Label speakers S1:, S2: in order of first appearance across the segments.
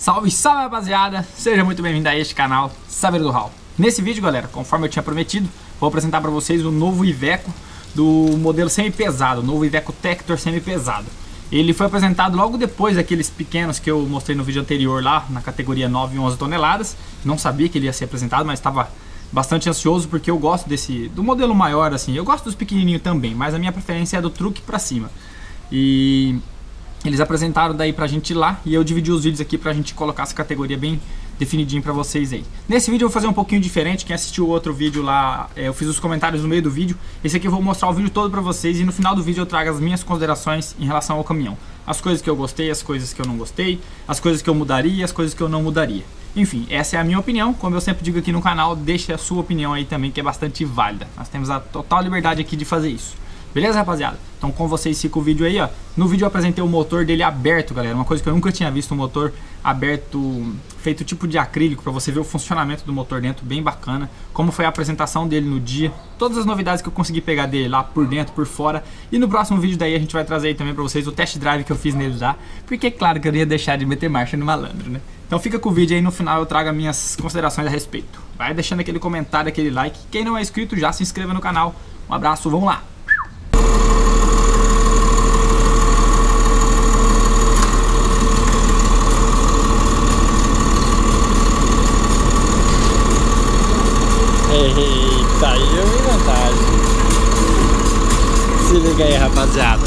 S1: Salve, salve rapaziada, seja muito bem-vindo a este canal Saveiro do Hall. Nesse vídeo, galera, conforme eu tinha prometido, vou apresentar para vocês o novo Iveco do modelo semi-pesado, o novo Iveco Tector semi-pesado. Ele foi apresentado logo depois daqueles pequenos que eu mostrei no vídeo anterior lá, na categoria 9 e 11 toneladas. Não sabia que ele ia ser apresentado, mas estava bastante ansioso porque eu gosto do modelo maior assim. Eu gosto dos pequenininhos também, mas a minha preferência é do truque para cima. E eles apresentaram daí pra gente lá e eu dividi os vídeos aqui pra gente colocar essa categoria bem definidinho pra vocês aí. Nesse vídeo eu vou fazer um pouquinho diferente. Quem assistiu o outro vídeo lá, eu fiz os comentários no meio do vídeo. Esse aqui eu vou mostrar o vídeo todo pra vocês e no final do vídeo eu trago as minhas considerações em relação ao caminhão. As coisas que eu gostei, as coisas que eu não gostei, as coisas que eu mudaria e as coisas que eu não mudaria. Enfim, essa é a minha opinião. Como eu sempre digo aqui no canal, deixe a sua opinião aí também, que é bastante válida. Nós temos a total liberdade aqui de fazer isso. Beleza, rapaziada? Então com vocês fica o vídeo aí, ó. No vídeo eu apresentei o motor dele aberto, galera. Uma coisa que eu nunca tinha visto, um motor aberto, feito tipo de acrílico, pra você ver o funcionamento do motor dentro, bem bacana. Como foi a apresentação dele no dia. Todas as novidades que eu consegui pegar dele lá por dentro, por fora. E no próximo vídeo daí a gente vai trazer aí também pra vocês o test drive que eu fiz nele já. Porque claro que eu não ia deixar de meter marcha no malandro, né? Então fica com o vídeo aí, no final eu trago as minhas considerações a respeito. Vai deixando aquele comentário, aquele like. Quem não é inscrito já se inscreva no canal. Um abraço, vamos lá!
S2: Eita, aí eu vi vantagem. Se liga aí, rapaziada.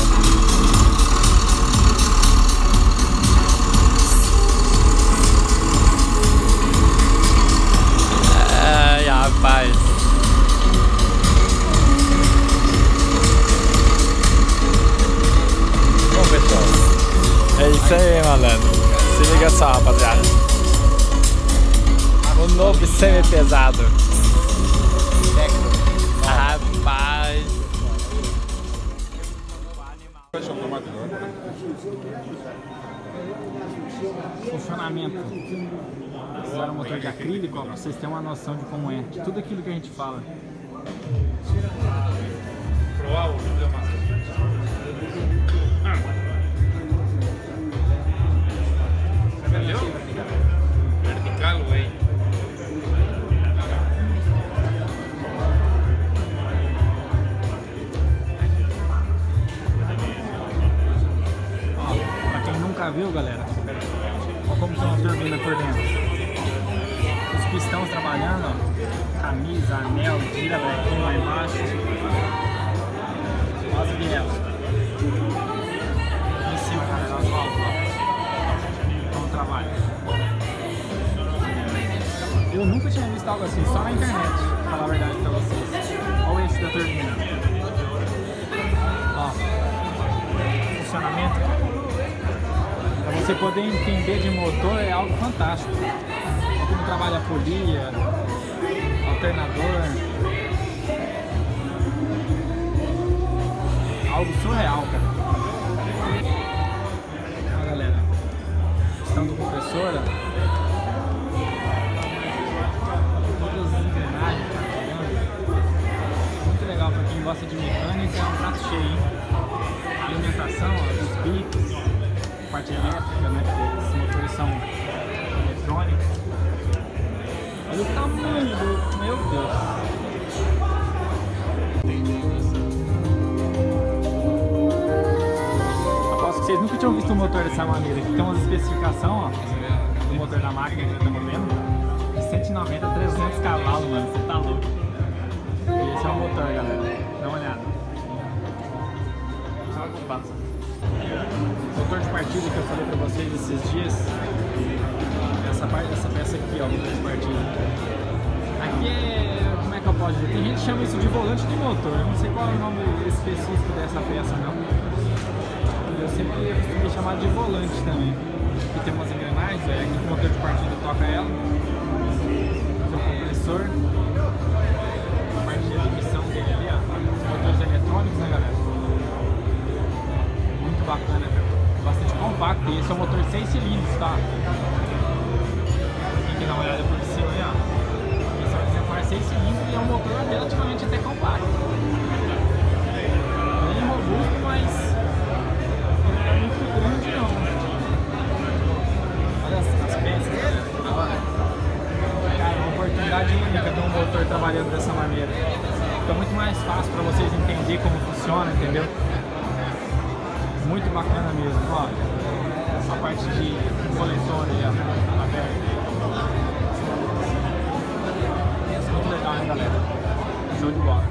S2: Ai, rapaz. Bom, pessoal, é isso aí, malandro. Se liga só, rapaziada. O novo semi-pesado. Rapaz.
S1: Funcionamento. Fizeram um motor de acrílico, ó, pra vocês terem uma noção de como é. De tudo aquilo que a gente fala.
S3: Vertical, güey.
S1: Viu, galera? Olha como tem uma turbina por dentro. Os pistões trabalhando, ó. Camisa, anel, gira brequinho lá embaixo. Olha as vielas. Em cima, galera, as válvulas. Como trabalha. Eu nunca tinha visto algo assim, só na internet, pra falar a verdade pra vocês. Olha o eixo da turbina. Ó. Funcionamento. Pra você poder entender de motor é algo fantástico. Como trabalha a polia, alternador. Algo surreal, cara. Ó, galera. Questão do compressor. Todas as engrenagens, tá chegando. Muito legal pra quem gosta de mecânica, é um prato cheio, hein? Alimentação, ó, dos bicos. Parte elétrica, né? Porque esses motores são eletrônicos. Olha o tamanho do... Meu Deus! Aposto que vocês nunca tinham visto um motor dessa maneira. Aqui tem umas especificações, ó, do motor da máquina que já estamos vendo. 190, 300 cavalos, mano. Você tá louco. E esse é o motor, galera. Dá uma olhada. Olha o que passa. Motor de partida que eu falei pra vocês esses dias. Essa peça aqui, ó, motor de partida. Aqui é... como é que eu posso dizer? Tem gente que chama isso de volante de motor. Eu não sei qual é o nome específico dessa peça, não. Eu sempre costumo chamar de volante também. Aqui tem umas engrenagens, aqui o motor de partida toca ela. Tem o compressor. A parte de admissão dele ali, ó. Motores eletrônicos, né, galera? Muito bacana, cara. Bastante compacto, e esse é um motor de 6 cilindros, tá? Tem que dar uma olhada por cima aí, ó. Esse é um exemplar 6 cilindros e é um motor relativamente até compacto. Bem robusto, mas não é muito grande não. Olha as peças. trabalhando dessa maneira. Fica muito mais fácil para vocês entenderem como funciona, entendeu? Muito bacana mesmo, ó. Essa parte de coletor aí, ó, aberta. Muito legal, hein, galera? Show de bola.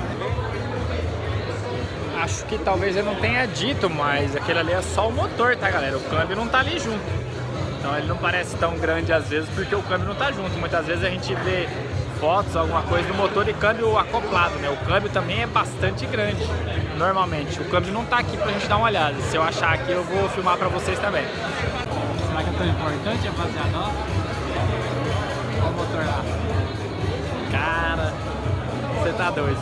S2: Acho que talvez eu não tenha dito, mas aquele ali é só o motor, tá, galera? O câmbio não tá ali junto. Então ele não parece tão grande às vezes porque o câmbio não tá junto. Muitas vezes a gente vê fotos, alguma coisa do motor e câmbio acoplado, né? O câmbio também é bastante grande, normalmente. O câmbio não tá aqui pra gente dar uma olhada. Se eu achar aqui, eu vou filmar pra vocês também.
S1: Será que é tão importante, rapaziada? Ó, olha o motor lá.
S2: Cara, você tá doido.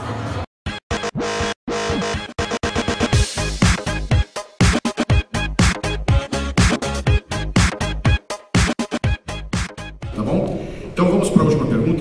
S4: Tá bom? Então vamos para a última pergunta.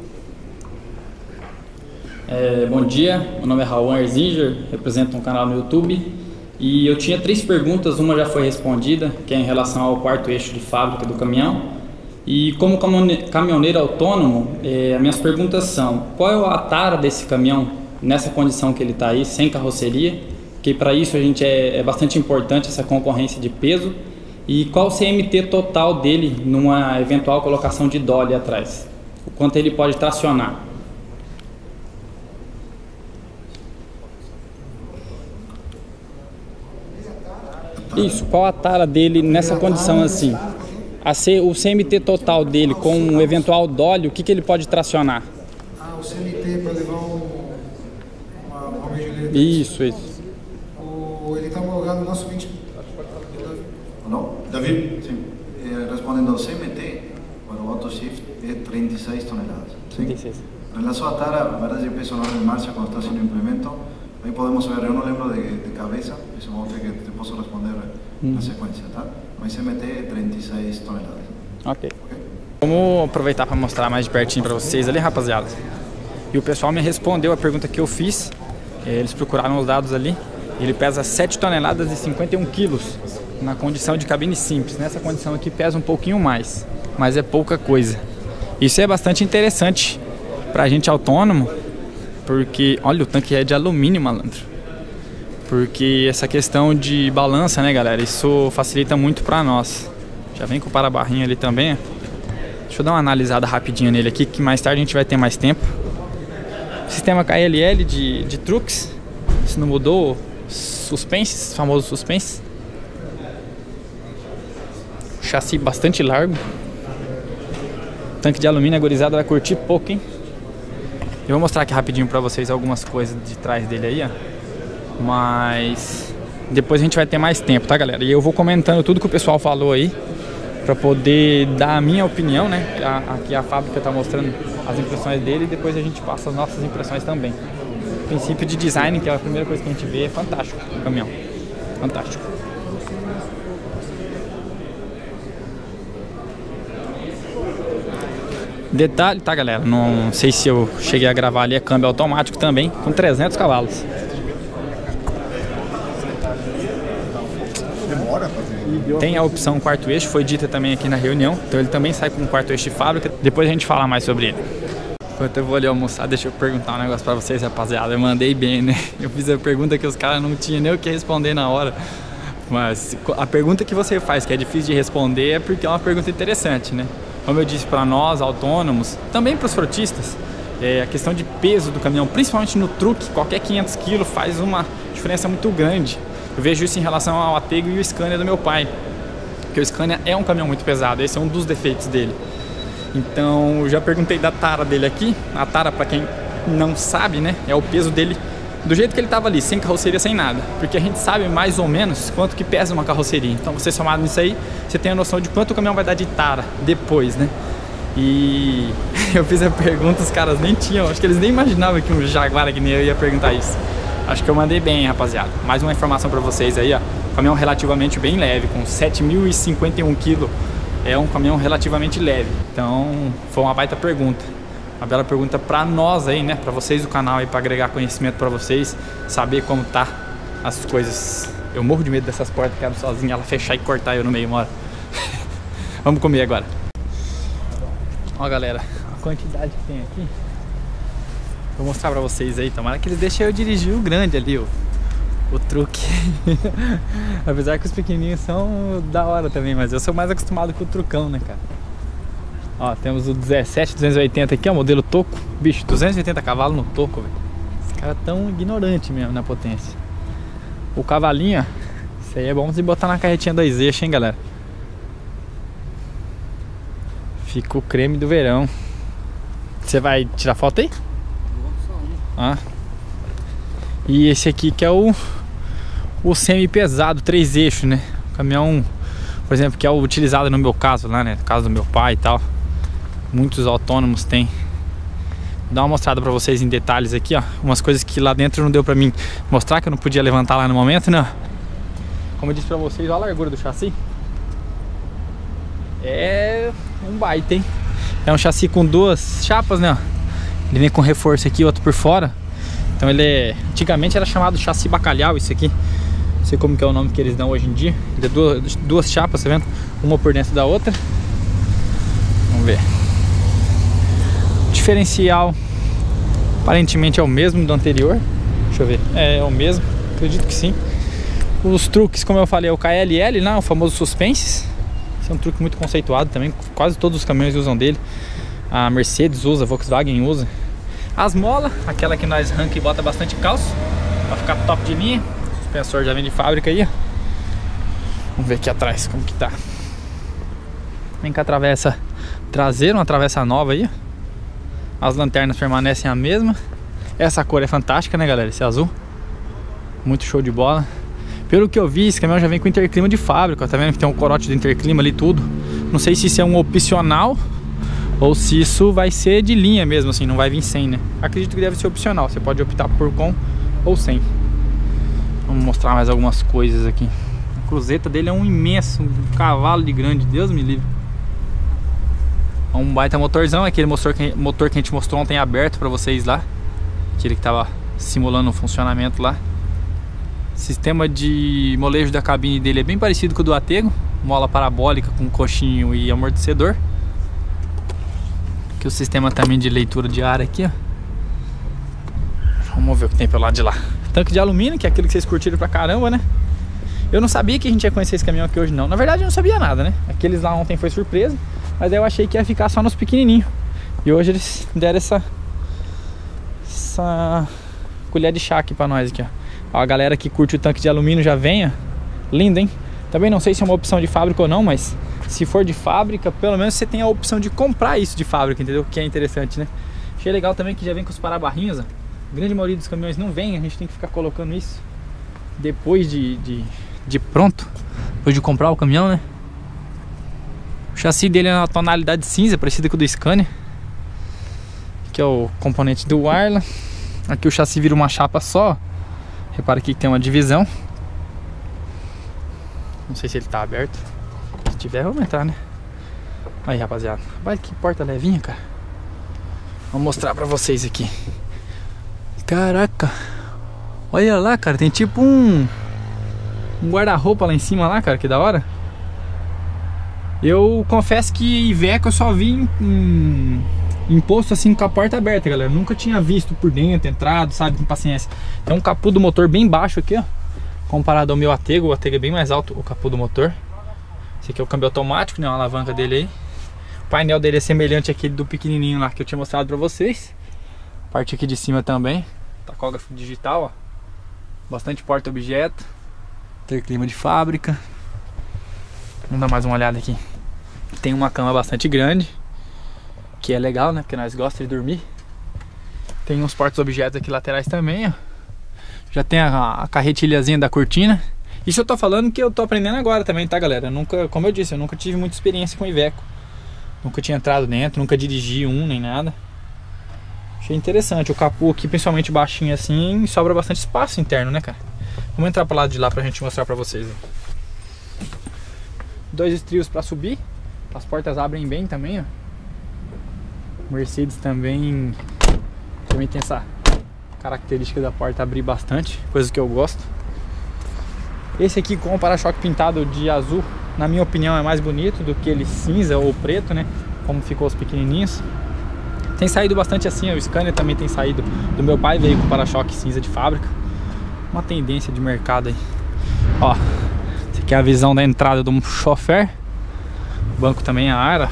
S1: Bom dia, meu nome é Raul Erzinger, represento um canal no YouTube e eu tinha 3 perguntas, uma já foi respondida, que é em relação ao quarto eixo de fábrica do caminhão. E como caminhoneiro autônomo, as minhas perguntas são: qual é a tara desse caminhão nessa condição que ele está aí, sem carroceria? Porque para isso a gente é bastante importante essa concorrência de peso. E qual o CMT total dele numa eventual colocação de dolly atrás? O quanto ele pode tracionar? Isso, qual a tara dele nessa condição assim? O CMT total dele com um eventual dolly, o que ele pode tracionar?
S5: Ah, o CMT para levar uma mergulheta.
S1: Isso.
S5: Ele está homologado no nosso 20.
S4: Não? David? Sim. Respondendo ao CMT, para o AutoShift é 36 toneladas.
S1: 36.
S4: Em relação à tara, a verdade é que o peso não é de marcha quando está sendo implemento. Aí podemos ver, eu não lembro de cabeça, isso vou ter que te posso responder na sequência, tá? Mas CMT é 36 toneladas.
S1: Ok. Vamos aproveitar para mostrar mais de pertinho para vocês ali, rapaziada. E o pessoal me respondeu a pergunta que eu fiz. Eles procuraram os dados ali. Ele pesa 7 toneladas e 51 quilos na condição de cabine simples. Nessa condição aqui pesa um pouquinho mais, mas é pouca coisa. Isso é bastante interessante pra gente autônomo, porque olha, o tanque é de alumínio, malandro. Porque essa questão de balança, né, galera, isso facilita muito pra nós. Já vem com o para-barrinho ali também. Deixa eu dar uma analisada rapidinho nele aqui, que mais tarde a gente vai ter mais tempo. Sistema KLL de truques, isso não mudou. Suspense, famoso suspense. Chassi bastante largo. Tanque de alumínio, a gurizada vai curtir pouco, hein? Eu vou mostrar aqui rapidinho pra vocês algumas coisas de trás dele aí, ó. Mas depois a gente vai ter mais tempo, tá, galera? E eu vou comentando tudo que o pessoal falou aí, pra poder dar a minha opinião, né? Aqui a fábrica tá mostrando as impressões dele e depois a gente passa as nossas impressões também. O princípio de design, que é a primeira coisa que a gente vê, é fantástico o caminhão. Fantástico. Detalhe, tá, galera? Não sei se eu cheguei a gravar ali, é câmbio automático também, com 300 cavalos. Tem a opção quarto eixo, foi dita também aqui na reunião, então ele também sai com um quarto eixo de fábrica. Depois a gente fala mais sobre ele. Enquanto eu vou ali almoçar, deixa eu perguntar um negócio pra vocês, rapaziada. Eu mandei bem, né? Eu fiz a pergunta que os caras não tinham nem o que responder na hora. Mas a pergunta que você faz, que é difícil de responder, é porque é uma pergunta interessante, né? Como eu disse para nós, autônomos, também para os frotistas, a questão de peso do caminhão, principalmente no truque, qualquer 500 kg faz uma diferença muito grande. Eu vejo isso em relação ao Atego e o Scania do meu pai, porque o Scania é um caminhão muito pesado, esse é um dos defeitos dele. Então, eu já perguntei da tara dele aqui. A tara, para quem não sabe, né, é o peso dele do jeito que ele estava ali, sem carroceria, sem nada. Porque a gente sabe mais ou menos quanto que pesa uma carroceria. Então, você somado nisso aí, você tem a noção de quanto o caminhão vai dar de tara depois, né? E eu fiz a pergunta, os caras nem tinham, acho que eles nem imaginavam que um Jaguar que nem eu ia perguntar isso. Acho que eu mandei bem, rapaziada. Mais uma informação para vocês aí, ó. Caminhão relativamente bem leve, com 7.051 kg. É um caminhão relativamente leve. Então, foi uma baita pergunta. Uma bela pergunta para nós aí, né? Para vocês do canal aí, para agregar conhecimento para vocês, saber como tá as coisas. Eu morro de medo dessas portas, quero sozinho ela fechar e cortar eu no meio, uma hora. Vamos comer agora. Ó, galera, a quantidade que tem aqui. Vou mostrar pra vocês aí, tomara que eles deixem eu dirigir o grande ali, o truque. Apesar que os pequenininhos são da hora também, mas eu sou mais acostumado com o trucão, né, cara? Ó, temos o 17-280 aqui, ó, modelo toco. Bicho, 280 cavalos no toco, velho. Os caras tão ignorantes mesmo na potência. O cavalinho, ó, isso aí é bom você botar na carretinha 2 eixos, hein, galera? Fica o creme do verão. Você vai tirar foto aí? Ah. E esse aqui que é o semi-pesado, 3 eixos, né? O caminhão, por exemplo, que é o utilizado no meu caso lá, né? No caso do meu pai e tal. Muitos autônomos tem. Vou dar uma mostrada pra vocês em detalhes aqui, ó. Umas coisas que lá dentro não deu pra mim mostrar, que eu não podia levantar lá no momento, né? Como eu disse pra vocês, olha a largura do chassi. É um baita, hein? É um chassi com 2 chapas, né? Ele vem com reforço aqui, outro por fora. Então ele é... Antigamente era chamado chassi bacalhau, isso aqui. Não sei como que é o nome que eles dão hoje em dia. Ele é 2 chapas, tá vendo? Uma por dentro da outra. Vamos ver. O diferencial aparentemente é o mesmo do anterior. Deixa eu ver. É o mesmo, acredito que sim. Os truques, como eu falei, é o KLL, né? O famoso suspense. Esse é um truque muito conceituado também. Quase todos os caminhões usam dele. A Mercedes usa, a Volkswagen usa. As molas, aquela que nós arranca e bota bastante calço pra ficar top de linha. O suspensor já vem de fábrica aí, ó. Vamos ver aqui atrás como que tá. Vem com a travessa traseira, uma travessa nova aí. As lanternas permanecem a mesma. Essa cor é fantástica, né, galera? Esse azul. Muito show de bola. Pelo que eu vi, esse caminhão já vem com interclima de fábrica. Tá vendo que tem um corote de interclima ali, tudo. Não sei se isso é um opcional ou se isso vai ser de linha mesmo, assim, não vai vir sem, né? Acredito que deve ser opcional. Você pode optar por com ou sem. Vamos mostrar mais algumas coisas aqui. A cruzeta dele é um imenso, um cavalo de grande, Deus me livre. Um baita motorzão, aquele motor que a gente mostrou ontem aberto pra vocês lá. Aquele que tava simulando o funcionamento lá. Sistema de molejo da cabine dele é bem parecido com o do Atego. Mola parabólica com coxinho e amortecedor. Aqui o sistema também de leitura de ar aqui, ó. Vamos ver o que tem pelo lado de lá. Tanque de alumínio, que é aquilo que vocês curtiram pra caramba, né? Eu não sabia que a gente ia conhecer esse caminhão aqui hoje, não. Na verdade eu não sabia nada, né? Aqueles lá ontem foi surpresa. Mas aí eu achei que ia ficar só nos pequenininhos. E hoje eles deram essa colher de chá aqui pra nós aqui, ó. A galera que curte o tanque de alumínio já vem, ó. Lindo, hein? Também não sei se é uma opção de fábrica ou não, mas se for de fábrica, pelo menos você tem a opção de comprar isso de fábrica, entendeu? Que é interessante, né? Achei legal também que já vem com os parabarrinhos, ó. A grande maioria dos caminhões não vem, a gente tem que ficar colocando isso depois de pronto, depois de comprar o caminhão, né? O chassi dele é na tonalidade cinza, parecida com o do Scania. Aqui é o componente do Arla. Aqui o chassi vira uma chapa só. Repara aqui que tem uma divisão. Não sei se ele tá aberto. Se tiver, vamos entrar, né? Aí, rapaziada. Vai que porta levinha, cara. Vou mostrar pra vocês aqui. Caraca. Olha lá, cara. Tem tipo um guarda-roupa lá em cima lá, cara. Que da hora. Eu confesso que Iveco eu só vi em posto assim com a porta aberta, galera. Nunca tinha visto por dentro, entrado, sabe, com paciência. Tem um capô do motor bem baixo aqui, ó. Comparado ao meu Atego, o Atego é bem mais alto, o capô do motor. Esse aqui é o câmbio automático, né, uma alavanca dele aí. O painel dele é semelhante àquele do pequenininho lá que eu tinha mostrado pra vocês. A parte aqui de cima também, tacógrafo digital, ó. Bastante porta-objeto. Interclima de fábrica. Vamos dar mais uma olhada aqui. Tem uma cama bastante grande, que é legal, né? Porque nós gostamos de dormir. Tem uns porta-objetos aqui laterais também, ó. Já tem a carretilhazinha da cortina. Isso eu tô falando que eu tô aprendendo agora também, tá, galera? Eu nunca, como eu disse, eu nunca tive muita experiência com Iveco. Nunca tinha entrado dentro, nunca dirigi nem nada. Achei interessante. O capô aqui, principalmente baixinho assim, sobra bastante espaço interno, né, cara? Vamos entrar pro lado de lá pra gente mostrar pra vocês, ó. 2 estrios para subir. As portas abrem bem também, ó. Mercedes também tem essa característica da porta abrir bastante, coisa que eu gosto. Esse aqui com o para-choque pintado de azul, na minha opinião, é mais bonito do que ele cinza ou preto, né? Como ficou os pequenininhos. Tem saído bastante assim, o Scania também tem saído do meu pai, veio com para-choque cinza de fábrica. Uma tendência de mercado aí. Ó, essa aqui é a visão da entrada do chofer. O banco também é Ara.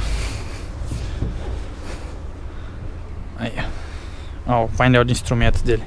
S1: Aí, ó, o painel de instrumentos dele.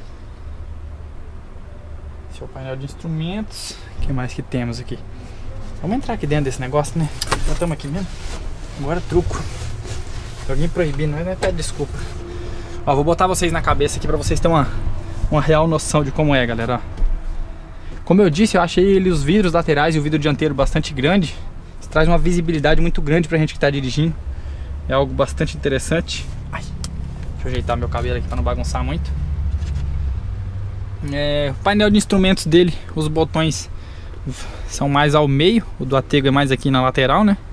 S1: Esse é o painel de instrumentos. O que mais que temos aqui? Vamos entrar aqui dentro desse negócio, né? Já estamos aqui mesmo. Agora truco. Alguém proibindo, mas pede desculpa. Ó, vou botar vocês na cabeça aqui pra vocês terem uma real noção de como é, galera. Ó. Como eu disse, eu achei ele, os vidros laterais e o vidro dianteiro bastante grande. Isso traz uma visibilidade muito grande pra gente que tá dirigindo. É algo bastante interessante. Ai, deixa eu ajeitar meu cabelo aqui pra não bagunçar muito. O painel de instrumentos dele, os botões são mais ao meio. O do Atego é mais aqui na lateral, né?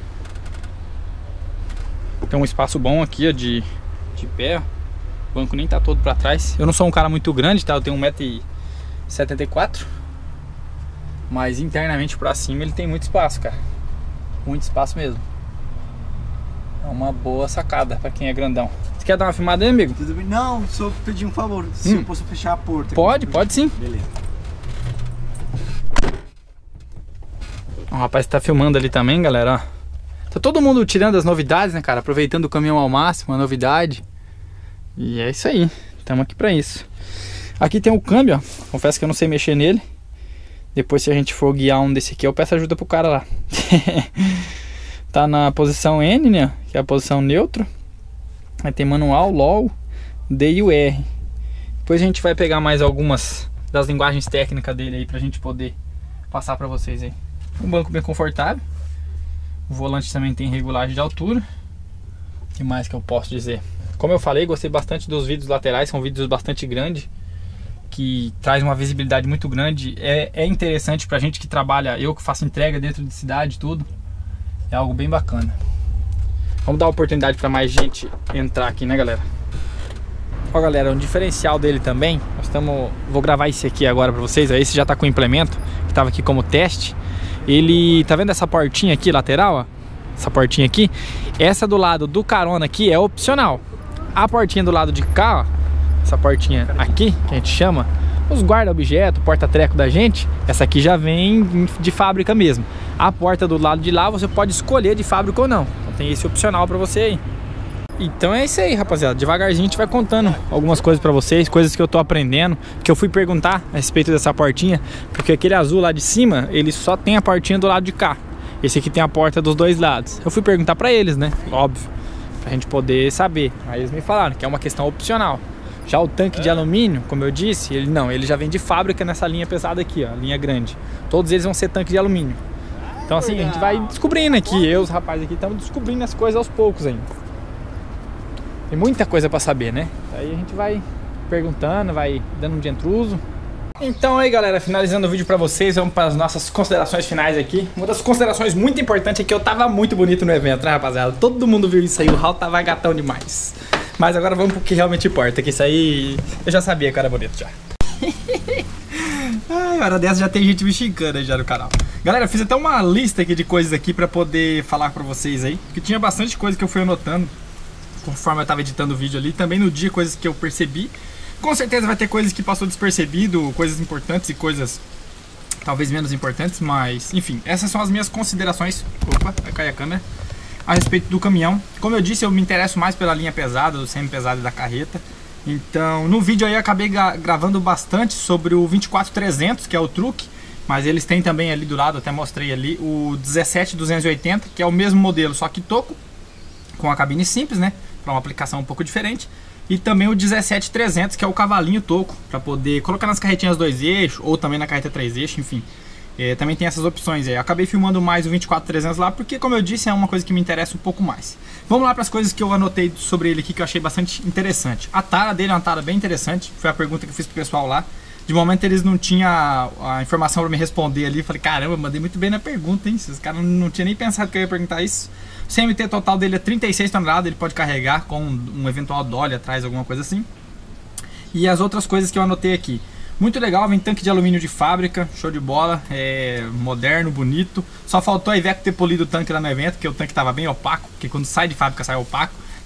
S1: Tem um espaço bom aqui, ó, de pé. O banco nem tá todo pra trás. Eu não sou um cara muito grande, tá? Eu tenho 1,74 m. Mas internamente pra cima ele tem muito espaço, cara. Muito espaço mesmo. É uma boa sacada pra quem é grandão. Você quer dar uma filmada aí, amigo?
S6: Tudo bem? Não, só pedir um favor. Se eu posso fechar a porta.
S1: Pode sim.
S6: Beleza.
S1: O rapaz tá filmando ali também, galera, ó. Tá todo mundo tirando as novidades, né, cara? Aproveitando o caminhão ao máximo, a novidade. E é isso aí. Estamos aqui pra isso. Aqui tem o câmbio, ó. Confesso que eu não sei mexer nele. Depois, se a gente for guiar um desse aqui, eu peço ajuda pro cara lá. Tá na posição N, né? Que é a posição neutro. Aí tem manual, LOL, D e o R. Depois a gente vai pegar mais algumas das linguagens técnicas dele aí pra gente poder passar pra vocês aí. Um banco bem confortável. O volante também tem regulagem de altura. O que mais que eu posso dizer? Como eu falei, gostei bastante dos vidros laterais. São vidros bastante grandes, que traz uma visibilidade muito grande. É interessante pra gente que trabalha, eu que faço entrega dentro de cidade, tudo. É algo bem bacana. Vamos dar oportunidade pra mais gente entrar aqui, né, galera? Ó, galera, um diferencial dele também. Vou gravar esse aqui agora pra vocês. Esse já tá com o implemento, que tava aqui como teste. Ele, tá vendo essa portinha aqui lateral, ó? Essa portinha aqui, essa do lado do carona aqui é opcional. A portinha do lado de cá, ó, essa portinha aqui, que a gente chama os guarda-objeto, porta-treco da gente, essa aqui já vem de fábrica mesmo. A porta do lado de lá você pode escolher de fábrica ou não. Então tem esse opcional pra você aí. Então é isso aí, rapaziada. Devagarzinho a gente vai contando algumas coisas pra vocês, coisas que eu tô aprendendo, que eu fui perguntar a respeito dessa portinha, porque aquele azul lá de cima, ele só tem a portinha do lado de cá. Esse aqui tem a porta dos dois lados. Eu fui perguntar pra eles, né? Óbvio, pra gente poder saber. Aí eles me falaram que é uma questão opcional. Já o tanque de alumínio, como eu disse, ele já vem de fábrica nessa linha pesada aqui, ó, linha grande. Todos eles vão ser tanque de alumínio. Então assim, a gente vai descobrindo aqui, eu, os rapazes aqui, estamos descobrindo as coisas aos poucos ainda. Tem muita coisa pra saber, né? Aí a gente vai perguntando, vai dando um de intruso. Então aí, galera, finalizando o vídeo pra vocês, vamos para as nossas considerações finais aqui. Uma das considerações muito importantes é que eu tava muito bonito no evento, né, rapaziada? Todo mundo viu isso aí, o Raul tava gatão demais. Mas agora vamos pro que realmente importa, que isso aí eu já sabia que era bonito já. Ai, hora dessa já tem gente me xingando aí já no canal. Galera, eu fiz até uma lista aqui de coisas aqui pra poder falar pra vocês aí, porque tinha bastante coisa que eu fui anotando conforme eu tava editando o vídeo ali. Também no dia, coisas que eu percebi. Com certeza vai ter coisas que passou despercebido, coisas importantes e coisas talvez menos importantes, mas enfim, essas são as minhas considerações. Opa, vai cair a câmera. A respeito do caminhão. Como eu disse, eu me interesso mais pela linha pesada, do semi-pesado e da carreta. Então, no vídeo aí eu acabei gravando bastante sobre o 24300, que é o truque, mas eles têm também ali do lado, até mostrei ali, o 17280, que é o mesmo modelo, só que toco, com a cabine simples, né, para uma aplicação um pouco diferente. E também o 17300, que é o cavalinho toco, para poder colocar nas carretinhas 2 eixos, ou também na carreta 3 eixos, enfim. Também tem essas opções aí. Eu acabei filmando mais o 24300 lá, porque como eu disse, é uma coisa que me interessa um pouco mais. Vamos lá para as coisas que eu anotei sobre ele aqui, que eu achei bastante interessante. A tara dele é uma tara bem interessante, foi a pergunta que eu fiz pro pessoal lá. De momento eles não tinham a informação para me responder ali. Falei, caramba, mandei muito bem na pergunta, hein? Esses caras não tinham nem pensado que eu ia perguntar isso. O CMT total dele é 36 toneladas, ele pode carregar com um eventual dolly atrás, alguma coisa assim. E as outras coisas que eu anotei aqui. Muito legal, vem tanque de alumínio de fábrica, show de bola, moderno, bonito. Só faltou a Iveco ter polido o tanque lá no evento, porque o tanque estava bem opaco, porque quando sai de fábrica sai opaco.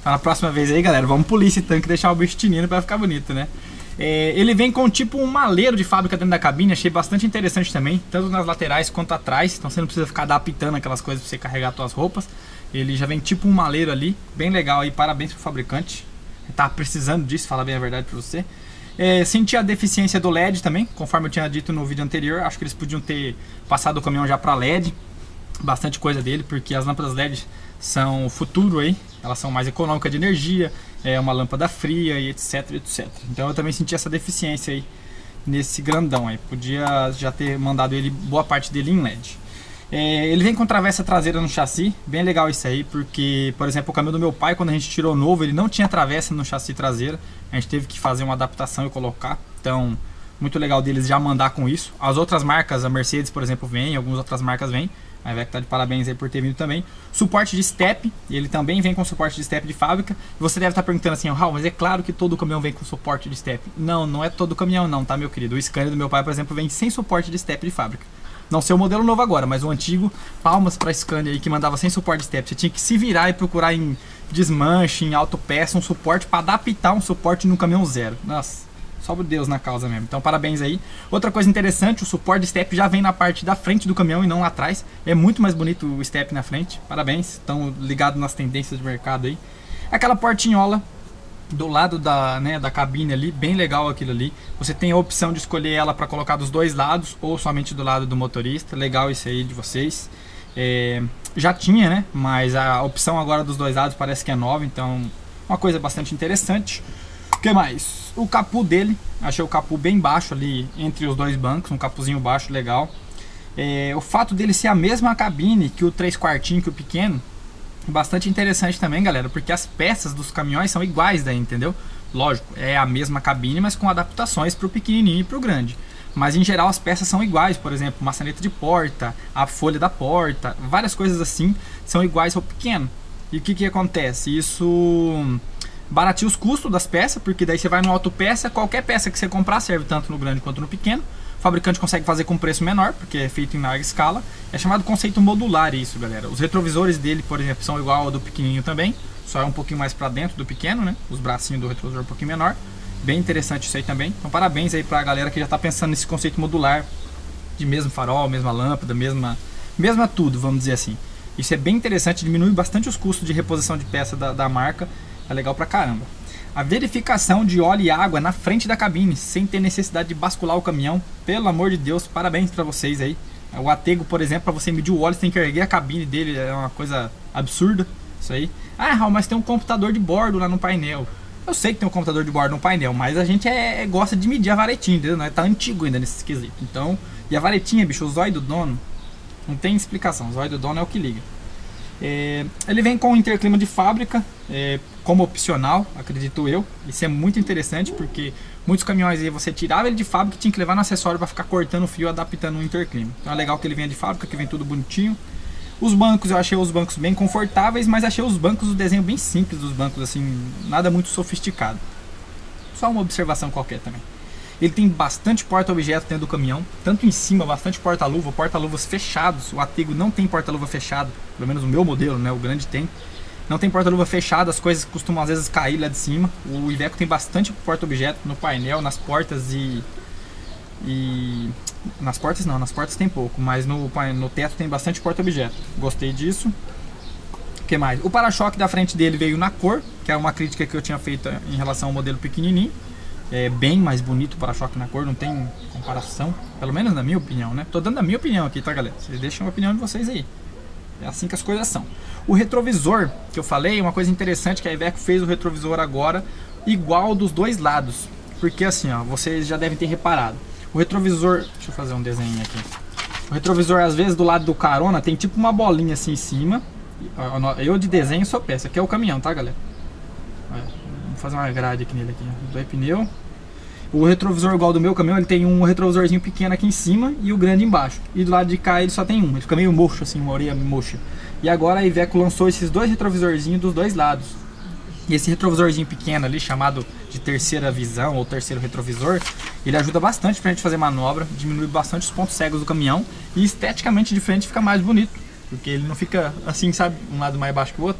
S1: Então na próxima vez aí, galera, vamos polir esse tanque e deixar o bicho tinindo pra ficar bonito, né? Ele vem com tipo um maleiro de fábrica dentro da cabine, achei bastante interessante também, tanto nas laterais quanto atrás, então você não precisa ficar adaptando aquelas coisas pra você carregar suas roupas. Ele já vem tipo um maleiro ali, bem legal aí, parabéns pro fabricante. Tá precisando disso, falar bem a verdade pra você. Senti a deficiência do LED também, conforme eu tinha dito no vídeo anterior, acho que eles podiam ter passado o caminhão já pra LED, bastante coisa dele, porque as lâmpadas LED são o futuro aí, elas são mais econômicas de energia, uma lâmpada fria e etc, etc. Então eu também senti essa deficiência aí nesse grandão aí, podia já ter mandado ele, boa parte dele em LED. Ele vem com travessa traseira no chassi, bem legal isso aí, porque, por exemplo, o caminhão do meu pai, quando a gente tirou novo, ele não tinha travessa no chassi traseira, a gente teve que fazer uma adaptação e colocar, então muito legal deles já mandar com isso. As outras marcas, a Mercedes, por exemplo, vem, algumas outras marcas vêm, a Iveco tá de parabéns aí por ter vindo também. Suporte de step, ele também vem com suporte de step de fábrica. Você deve estar perguntando assim, Raul, mas é claro que todo caminhão vem com suporte de step. Não, não é todo caminhão não, tá, meu querido? O Scania do meu pai, por exemplo, vem sem suporte de step de fábrica. Não sei o modelo novo agora, mas o antigo, palmas pra Scania aí, que mandava sem suporte de step. Você tinha que se virar e procurar em desmanche, em autopeça, um suporte para adaptar um suporte no caminhão zero. Nossa, sobe Deus na causa mesmo. Então parabéns aí. Outra coisa interessante, o suporte de step já vem na parte da frente do caminhão e não lá atrás. É muito mais bonito o step na frente. Parabéns, estão ligados nas tendências de mercado aí. Aquela portinhola do lado da cabine ali, bem legal aquilo ali. Você tem a opção de escolher ela para colocar dos dois lados ou somente do lado do motorista. Legal isso aí de vocês. Já tinha, né? Mas a opção agora dos dois lados parece que é nova, então uma coisa bastante interessante. O que mais? O capô dele, achei o capô bem baixo ali entre os dois bancos, um capuzinho baixo legal. O fato dele ser a mesma cabine que o 3/4, que o pequeno, bastante interessante também, galera, porque as peças dos caminhões são iguais daí, entendeu? Lógico, é a mesma cabine, mas com adaptações para o pequenininho e para o grande. Mas em geral as peças são iguais, por exemplo, maçaneta de porta, a folha da porta, várias coisas assim são iguais ao pequeno. E o que acontece? Isso barateia os custos das peças, porque daí você vai no autopeça, qualquer peça que você comprar serve tanto no grande quanto no pequeno. O fabricante consegue fazer com preço menor, porque é feito em larga escala. É chamado conceito modular isso, galera. Os retrovisores dele, por exemplo, são igual ao do pequenininho também, só é um pouquinho mais para dentro do pequeno, né? Os bracinhos do retrovisor um pouquinho menor. Bem interessante isso aí também. Então parabéns aí pra galera que já tá pensando nesse conceito modular, de mesmo farol, mesma lâmpada, mesma tudo, vamos dizer assim. Isso é bem interessante, diminui bastante os custos de reposição de peça da marca. É legal pra caramba. A verificação de óleo e água na frente da cabine, sem ter necessidade de bascular o caminhão. Pelo amor de Deus, parabéns pra vocês aí. O Atego, por exemplo, para você medir o óleo, você tem que erguer a cabine dele, é uma coisa absurda isso aí. Ah, Raul, mas tem um computador de bordo lá no painel. Eu sei que tem um computador de bordo no painel, mas a gente gosta de medir a varetinha, entendeu? Não é, tá antigo ainda nesse esquisito. Então, e a varetinha, bicho, o zóio do dono, não tem explicação, o zóio do dono é o que liga. Ele vem com interclima de fábrica, como opcional, acredito eu. Isso é muito interessante, porque muitos caminhões aí você tirava ele de fábrica e tinha que levar no acessório para ficar cortando o fio, adaptando o interclima. Então é legal que ele venha de fábrica, que vem tudo bonitinho. Os bancos, eu achei os bancos bem confortáveis, mas achei os bancos, o desenho bem simples dos bancos, assim, nada muito sofisticado. Só uma observação qualquer também. Ele tem bastante porta-objeto dentro do caminhão, tanto em cima, bastante porta-luva, porta-luvas fechados. O Atego não tem porta-luva fechado, pelo menos o meu modelo, né, o grande tem. Não tem porta-luva fechado, as coisas costumam às vezes cair lá de cima. O Iveco tem bastante porta-objeto no painel, nas portas nas portas não, nas portas tem pouco, mas no teto tem bastante porta-objeto. Gostei disso. O que mais? O para-choque da frente dele veio na cor, que é uma crítica que eu tinha feito em relação ao modelo pequenininho. É bem mais bonito o para-choque na cor, não tem comparação, pelo menos na minha opinião, né? Tô dando a minha opinião aqui, tá, galera? Vocês deixam a opinião de vocês aí. É assim que as coisas são. O retrovisor, que eu falei, uma coisa interessante que a Iveco fez o retrovisor agora igual dos dois lados. Porque assim, ó, vocês já devem ter reparado. O retrovisor, deixa eu fazer um desenho aqui. O retrovisor, às vezes, do lado do carona, tem tipo uma bolinha assim em cima. Eu de desenho sou peça. Aqui é o caminhão, tá, galera? Vamos fazer uma grade aqui nele aqui. Dois pneus. O retrovisor igual do meu caminhão, ele tem um retrovisorzinho pequeno aqui em cima e o grande embaixo. E do lado de cá ele só tem um. Ele fica meio mocho, assim, uma orelha mocha. E agora a Iveco lançou esses dois retrovisorzinhos dos dois lados. E esse retrovisorzinho pequeno ali, chamado de terceira visão ou terceiro retrovisor, ele ajuda bastante pra gente fazer manobra, diminui bastante os pontos cegos do caminhão e esteticamente de frente fica mais bonito, porque ele não fica assim, sabe, um lado mais baixo que o outro.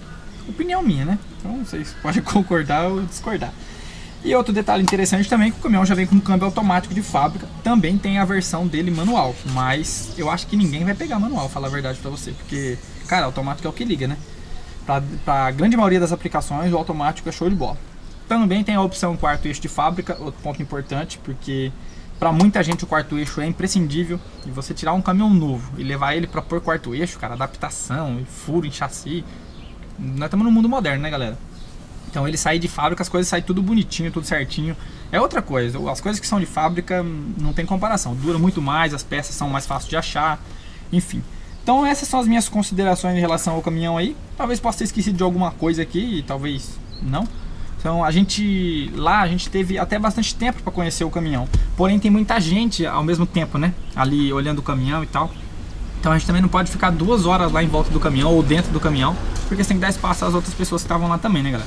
S1: opinião minha, né? Então vocês podem concordar ou discordar. E outro detalhe interessante também é que o caminhão já vem com câmbio automático de fábrica. Também tem a versão dele manual, mas eu acho que ninguém vai pegar manual, falar a verdade pra você. Porque, cara, automático é o que liga, né? Pra grande maioria das aplicações, o automático é show de bola. Também tem a opção quarto eixo de fábrica, outro ponto importante, porque pra muita gente o quarto eixo é imprescindível. E você tirar um caminhão novo e levar ele pra pôr quarto eixo, cara, adaptação, furo em chassi. Nós estamos no mundo moderno, né, galera? Então ele sai de fábrica, as coisas saem tudo bonitinho, tudo certinho. É outra coisa, as coisas que são de fábrica não tem comparação. Dura muito mais, as peças são mais fáceis de achar, enfim. Então essas são as minhas considerações em relação ao caminhão aí. Talvez possa ter esquecido de alguma coisa aqui, e talvez não. Então a gente teve até bastante tempo para conhecer o caminhão. Porém tem muita gente ao mesmo tempo, né? Ali olhando o caminhão e tal. Então a gente também não pode ficar 2 horas lá em volta do caminhão ou dentro do caminhão, porque você tem que dar espaço às outras pessoas que estavam lá também, né, galera?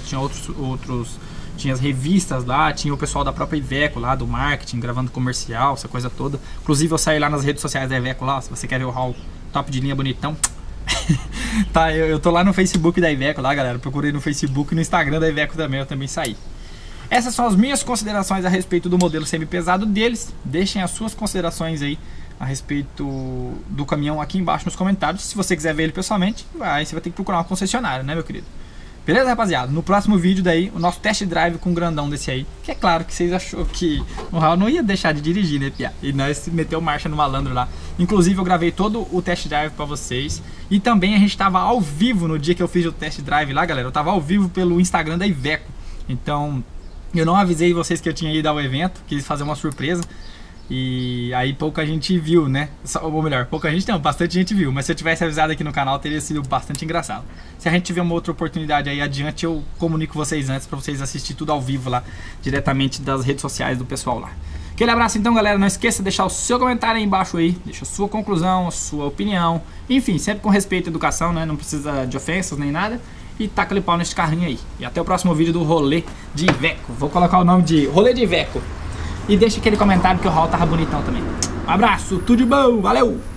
S1: Tinha as revistas lá, tinha o pessoal da própria Iveco lá, do marketing, gravando comercial, essa coisa toda. Inclusive eu saí lá nas redes sociais da Iveco lá, se você quer ver o hall top de linha bonitão. Tá, eu tô lá no Facebook da Iveco lá, galera. Procurei no Facebook e no Instagram da Iveco também, eu também saí. Essas são as minhas considerações a respeito do modelo semi-pesado deles. Deixem as suas considerações aí a respeito do caminhão aqui embaixo nos comentários. Se você quiser ver ele pessoalmente, aí você vai ter que procurar uma concessionária, né, meu querido? Beleza, rapaziada? No próximo vídeo daí, o nosso test drive com um grandão desse aí. Que é claro que vocês achou que o Raul não ia deixar de dirigir, né, pia? E nós meteu marcha no malandro lá. Inclusive eu gravei todo o test drive pra vocês. E também a gente tava ao vivo no dia que eu fiz o test drive lá, galera. Eu tava ao vivo pelo Instagram da Iveco. Então, eu não avisei vocês que eu tinha ido ao evento. Quis fazer uma surpresa. E aí pouca gente viu, né? Ou melhor, pouca gente não, bastante gente viu. Mas se eu tivesse avisado aqui no canal, teria sido bastante engraçado. Se a gente tiver uma outra oportunidade aí adiante, eu comunico vocês antes pra vocês assistirem tudo ao vivo lá, diretamente das redes sociais do pessoal lá. Aquele abraço então, galera. Não esqueça de deixar o seu comentário aí embaixo aí. Deixa a sua conclusão, a sua opinião. Enfim, sempre com respeito à educação, né? Não precisa de ofensas nem nada. E taca-lhe pau nesse carrinho aí. E até o próximo vídeo do Rolê de Iveco. Vou colocar o nome de Rolê de Iveco. E deixa aquele comentário que o Raul tava bonitão também. Um abraço, tudo de bom, valeu!